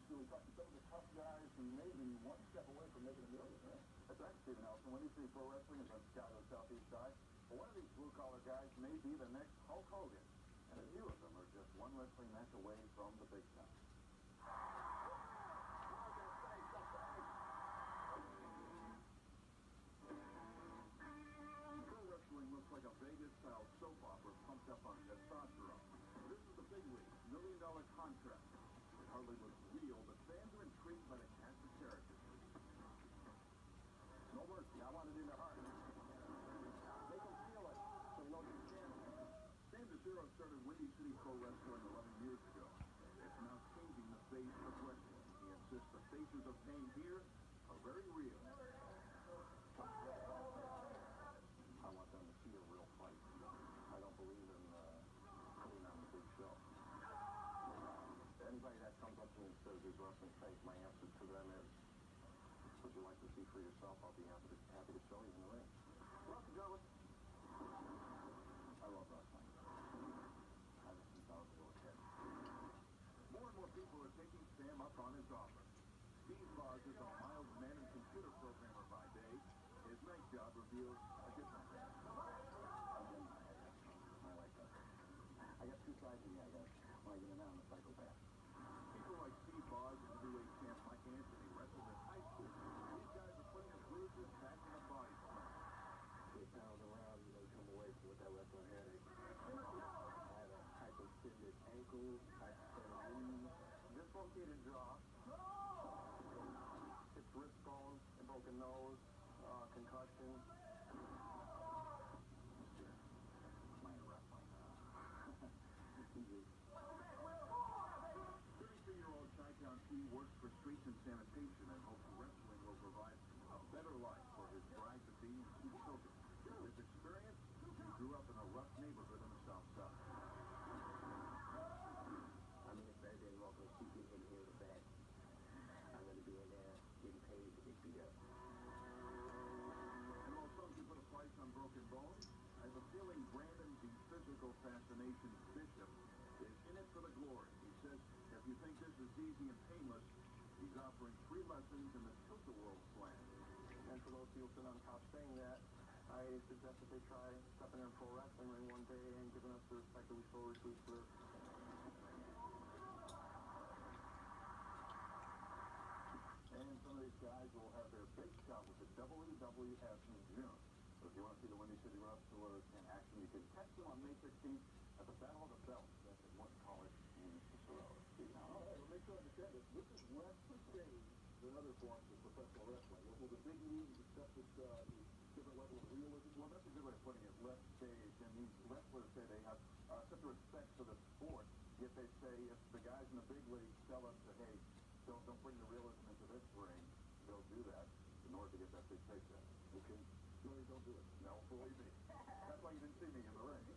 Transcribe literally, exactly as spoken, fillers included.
to, we talked to some of the tough guys who may be one step away from making a million, right? That's right, Stephen Nelson. When you see pro wrestling is on Chicago's southeast side, well, one of these blue-collar guys may be the next Hulk Hogan, and a few of them are just one wrestling match away from the big time. Pro wrestling looks like a Vegas-style soap opera pumped up on testosterone. This is the big league, million-dollar contract. It hardly looks real, but fans are intrigued by the cast of characters. No mercy, I want it in their heart. Make them feel it, so you know you can. Sam DeZero started Windy City Pro Wrestling eleven years ago. It's now changing the face of wrestling. He insists the faces of pain here are very real. I want them to see a real fight. I don't believe in uh, putting on the big show. Anybody that comes up to me and says he's wrestling fake, my answer to them is, would you like to see for yourself? I'll be happy to, happy to show you in the ring. Welcome, gentlemen. I love wrestling. Ever since I was a little kid. More and more people are taking Sam up on his offer. Steve Boz is a mild-mannered computer programmer by day. His night job reveals a different thing. I like that. I got two sides of me, I guess. When I get in, I'm a psychopath. People like Steve Boz and heavyweight champ Mike Anthony wrestled in high school. These guys are putting the bruises back in the body plan. Get pounds around, you know, come away from with that wrestling headache. I had a hyperextended ankle, hyperextended knee, dislocated jaw, hips, wrist bone, a broken nose, uh, concussion. thirty-three-year-old Chi-Town P works for streets and sanitation and hopes wrestling will provide a better life for his bride-to-be and two children. With his experience, he grew up in a rough neighborhood on the south side. I'm in the bed and welcome to keep in here the bed. I'm going to be in there getting paid to get beat up. And while some people put a price on broken bones, I have a feeling Brandon, the physical fascination bishop, is in it for the glory. He says, if you think this is easy and painless, he's offering free lessons in the Tilt-A-Whirl slam. And for those people sitting on the couch saying that, I suggest that they try stepping in a pro wrestling ring one day and giving us the respect that we so recruit for. And some of these guys will have their big shot with the W W F in June. So if you want to see the Windy City Wrestlers in action, you can catch them on May sixteenth at the Battle of the Belts. That's at Morton College in Cicero. All right, well, make sure I understand this. This is less per stage than other forms of professional wrestling. Will the big leagues accept this uh, different level of realism? Well, that's a good way of putting it. Less stage. And these wrestlers say they have uh, such a respect for the sport, yet they say if the guys in the big leagues tell us that, hey, don't, don't bring the realism into this ring, they'll do that in order to get that big paycheck. Okay? No, they don't do it. No, believe me. That's why you didn't see me in the ring.